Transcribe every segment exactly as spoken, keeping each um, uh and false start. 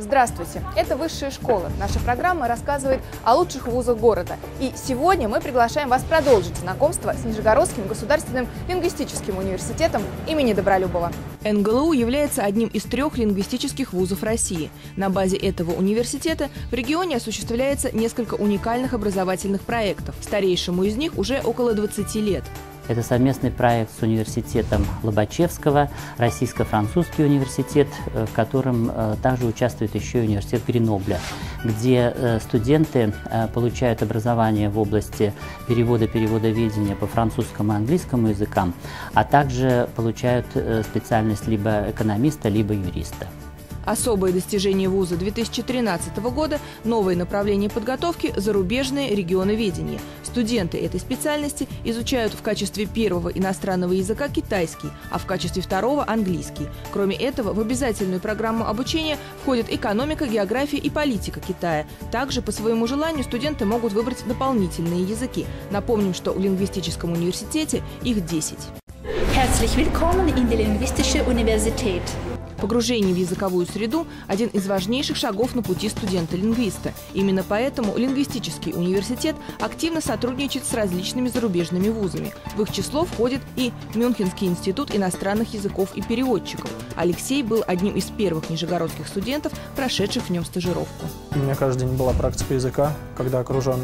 Здравствуйте! Это «Высшая школа». Наша программа рассказывает о лучших вузах города. И сегодня мы приглашаем вас продолжить знакомство с Нижегородским государственным лингвистическим университетом имени Добролюбова. эн гэ эл у является одним из трех лингвистических вузов России. На базе этого университета в регионе осуществляется несколько уникальных образовательных проектов. Старейшему из них уже около двадцати лет. Это совместный проект с университетом Лобачевского, Российско-французский университет, в котором также участвует еще и университет Гренобля, где студенты получают образование в области перевода, переводоведения по французскому и английскому языкам, а также получают специальность либо экономиста, либо юриста. Особое достижение вуза две тысячи тринадцатого года – новое направление подготовки – зарубежное регионоведение. Студенты этой специальности изучают в качестве первого иностранного языка китайский, а в качестве второго – английский. Кроме этого, в обязательную программу обучения входят экономика, география и политика Китая. Также по своему желанию студенты могут выбрать дополнительные языки. Напомним, что в лингвистическом университете их десять. Herzlich willkommen in die Linguistische Universität. Погружение в языковую среду – один из важнейших шагов на пути студента-лингвиста. Именно поэтому лингвистический университет активно сотрудничает с различными зарубежными вузами. В их число входит и Мюнхенский институт иностранных языков и переводчиков. Алексей был одним из первых нижегородских студентов, прошедших в нем стажировку. У меня каждый день была практика языка, когда окружен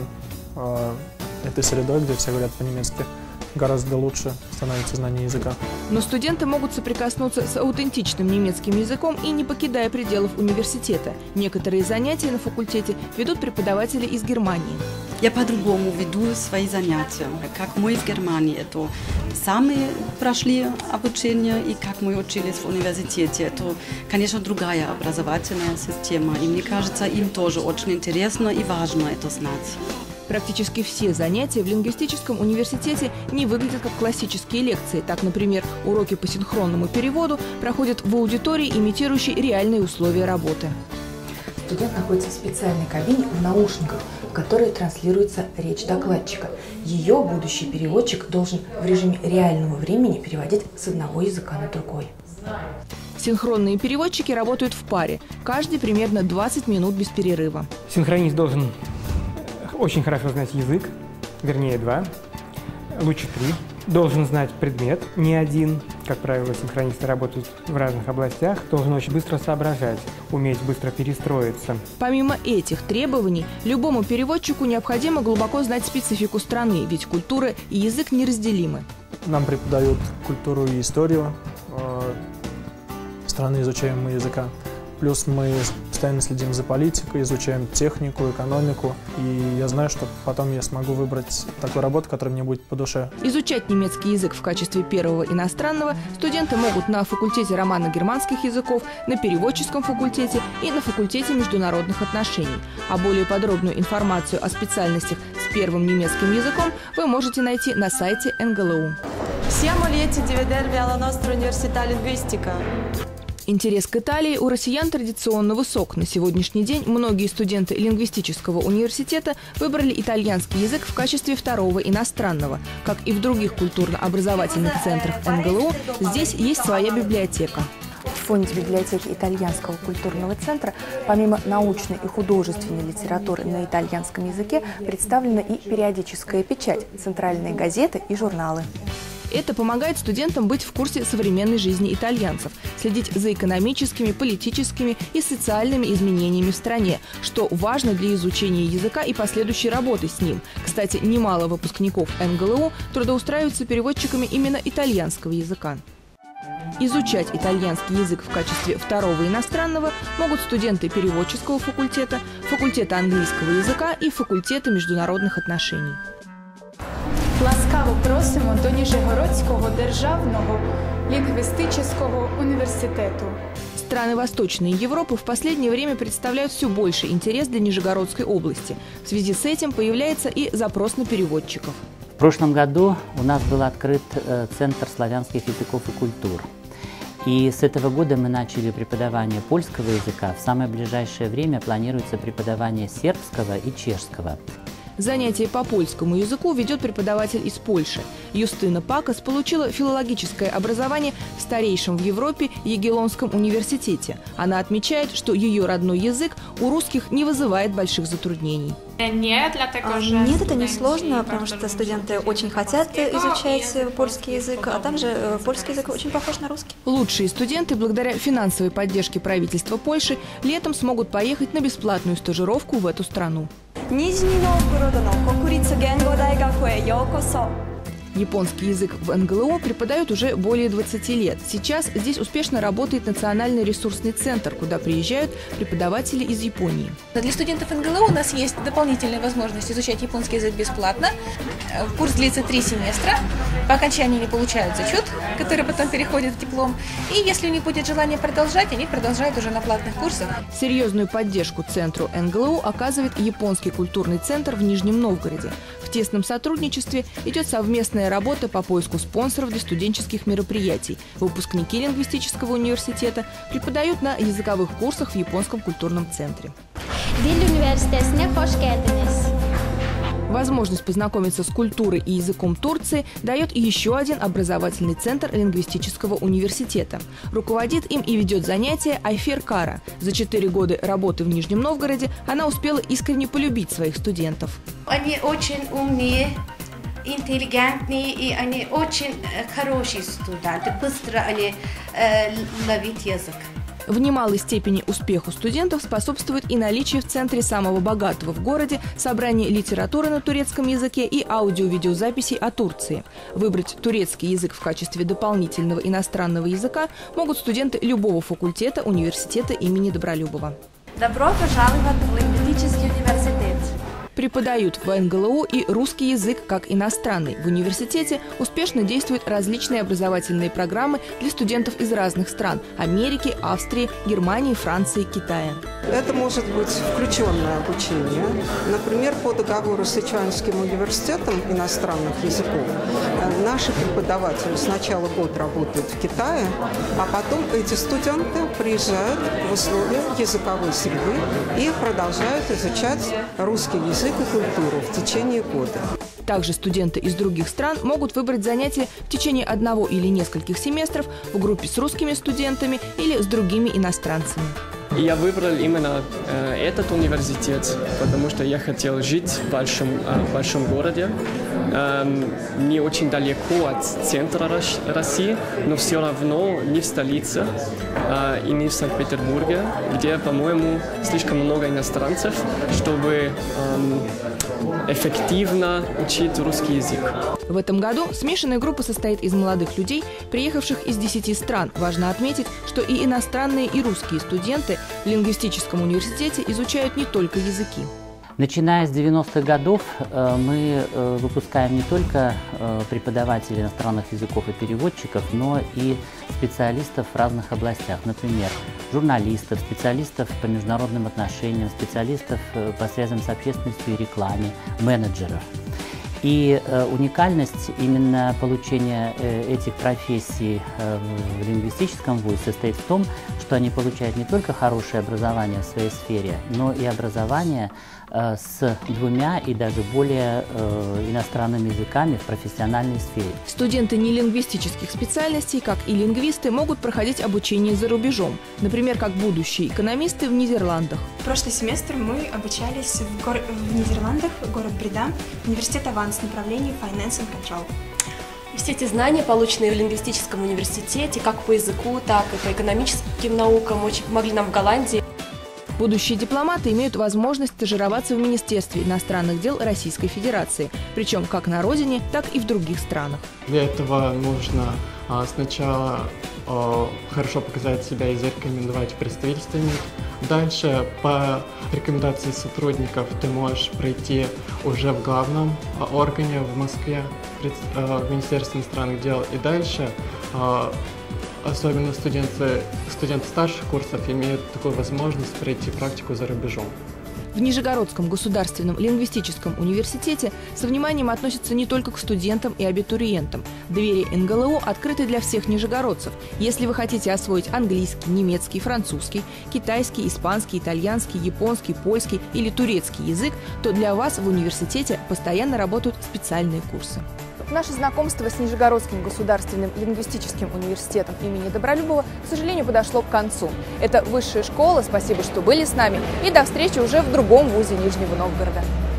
э, этой средой, где все говорят по-немецки. Гораздо лучше становится знание языка. Но студенты могут соприкоснуться с аутентичным немецким языком и не покидая пределов университета. Некоторые занятия на факультете ведут преподаватели из Германии. Я по-другому веду свои занятия, как мы в Германии это сами прошли обучение и как мы учились в университете. Это, конечно, другая образовательная система. И мне кажется, им тоже очень интересно и важно это знать. Практически все занятия в лингвистическом университете не выглядят как классические лекции. Так, например, уроки по синхронному переводу проходят в аудитории, имитирующей реальные условия работы. Студент находится в специальной кабине в наушниках, в которой транслируется речь докладчика. Ее будущий переводчик должен в режиме реального времени переводить с одного языка на другой. Синхронные переводчики работают в паре, каждый примерно двадцать минут без перерыва. Синхронист должен очень хорошо знать язык, вернее два, лучше три. Должен знать предмет, не один. Как правило, синхронисты работают в разных областях. Должен очень быстро соображать, уметь быстро перестроиться. Помимо этих требований, любому переводчику необходимо глубоко знать специфику страны, ведь культура и язык неразделимы. Нам преподают культуру и историю э, страны изучаемого языка. Плюс мы постоянно следим за политикой, изучаем технику, экономику. И я знаю, что потом я смогу выбрать такую работу, которая мне будет по душе. Изучать немецкий язык в качестве первого иностранного студенты могут на факультете романо-германских языков, на переводческом факультете и на факультете международных отношений. А более подробную информацию о специальностях с первым немецким языком вы можете найти на сайте эн гэ эл у. Siamo lieti di vedervi alla nostra Università Linguistica. Интерес к Италии у россиян традиционно высок. На сегодняшний день многие студенты лингвистического университета выбрали итальянский язык в качестве второго иностранного. Как и в других культурно-образовательных центрах эн гэ эл у, здесь есть своя библиотека. В фонде библиотеки Итальянского культурного центра помимо научной и художественной литературы на итальянском языке представлена и периодическая печать, центральные газеты и журналы. Это помогает студентам быть в курсе современной жизни итальянцев, следить за экономическими, политическими и социальными изменениями в стране, что важно для изучения языка и последующей работы с ним. Кстати, немало выпускников эн гэ эл у трудоустраиваются переводчиками именно итальянского языка. Изучать итальянский язык в качестве второго иностранного могут студенты переводческого факультета, факультета английского языка и факультета международных отношений. Ласкаво просимо до Нижегородського державного лингвистического университету. Страны Восточной Европы в последнее время представляют все больше интерес для Нижегородской области. В связи с этим появляется и запрос на переводчиков. В прошлом году у нас был открыт Центр славянских языков и культур. И с этого года мы начали преподавание польского языка. В самое ближайшее время планируется преподавание сербского и чешского. Занятия по польскому языку ведет преподаватель из Польши. Юстина Пакас получила филологическое образование в старейшем в Европе Ягеллонском университете. Она отмечает, что ее родной язык у русских не вызывает больших затруднений. Нет, это не сложно, потому что студенты очень хотят изучать польский язык, а также польский язык очень похож на русский. Лучшие студенты, благодаря финансовой поддержке правительства Польши, летом смогут поехать на бесплатную стажировку в эту страну. Японский язык в эн гэ эл у преподают уже более двадцати лет. Сейчас здесь успешно работает Национальный ресурсный центр, куда приезжают преподаватели из Японии. Для студентов эн гэ эл у у нас есть дополнительная возможность изучать японский язык бесплатно. Курс длится три семестра. По окончании они получают зачет, который потом переходит в диплом. И если у них будет желание продолжать, они продолжают уже на платных курсах. Серьезную поддержку центру эн гэ эл у оказывает Японский культурный центр в Нижнем Новгороде. В тесном сотрудничестве идет совместная работа по поиску спонсоров для студенческих мероприятий. Выпускники лингвистического университета преподают на языковых курсах в Японском культурном центре. Возможность познакомиться с культурой и языком Турции дает еще один образовательный центр лингвистического университета. Руководит им и ведет занятия Айфер Кара. За четыре года работы в Нижнем Новгороде она успела искренне полюбить своих студентов. Они очень умные, интеллигентные, и они очень хорошие студенты. Быстро они э, ловят язык. В немалой степени успеху студентов способствует и наличие в центре самого богатого в городе собрания литературы на турецком языке и аудио-видеозаписей о Турции. Выбрать турецкий язык в качестве дополнительного иностранного языка могут студенты любого факультета университета имени Добролюбова. Добро пожаловать в лингвистический университет. Преподают в эн гэ эл у и русский язык как иностранный. В университете успешно действуют различные образовательные программы для студентов из разных стран – Америки, Австрии, Германии, Франции, Китая. Это может быть включенное обучение. Например, по договору с Сычуаньским университетом иностранных языков наши преподаватели сначала год работают в Китае, а потом эти студенты приезжают в условия языковой среды и продолжают изучать русский язык и культуру в течение года. Также студенты из других стран могут выбрать занятия в течение одного или нескольких семестров в группе с русскими студентами или с другими иностранцами. Я выбрал именно э, этот университет, потому что я хотел жить в большом, э, в большом городе, э, не очень далеко от центра России, но все равно не в столице э, и не в Санкт-Петербурге, где, по-моему, слишком много иностранцев, чтобы э, эффективно учить русский язык. В этом году смешанная группа состоит из молодых людей, приехавших из десяти стран. Важно отметить, что и иностранные, и русские студенты в лингвистическом университете изучают не только языки. Начиная с девяностых годов мы выпускаем не только преподавателей иностранных языков и переводчиков, но и специалистов в разных областях. Например, журналистов, специалистов по международным отношениям, специалистов по связям с общественностью и рекламе, менеджеров. И э, уникальность именно получения э, этих профессий э, в лингвистическом вузе состоит в том, что они получают не только хорошее образование в своей сфере, но и образование э, с двумя и даже более э, иностранными языками в профессиональной сфере. Студенты нелингвистических специальностей, как и лингвисты, могут проходить обучение за рубежом. Например, как будущие экономисты в Нидерландах. В прошлый семестр мы обучались в, гор... в Нидерландах, город Бреда, университет Аванс, направлении Finance and Control. Все эти знания, полученные в лингвистическом университете, как по языку, так и по экономическим наукам, очень помогли нам в Голландии. Будущие дипломаты имеют возможность стажироваться в Министерстве иностранных дел Российской Федерации, причем как на родине, так и в других странах. Для этого нужно а, сначала а, хорошо показать себя и зарекомендовать в представительстве МИД. Дальше по рекомендации сотрудников ты можешь пройти уже в главном а, органе в Москве, в Министерстве иностранных дел. И дальше а, особенно студенты, студенты старших курсов имеют такую возможность пройти практику за рубежом. В Нижегородском государственном лингвистическом университете со вниманием относятся не только к студентам и абитуриентам. Двери эн гэ эл у открыты для всех нижегородцев. Если вы хотите освоить английский, немецкий, французский, китайский, испанский, итальянский, японский, польский или турецкий язык, то для вас в университете постоянно работают специальные курсы. Наше знакомство с Нижегородским государственным лингвистическим университетом имени Добролюбова, к сожалению, подошло к концу. Это высшая школа, спасибо, что были с нами, и до встречи уже в другом вузе Нижнего Новгорода.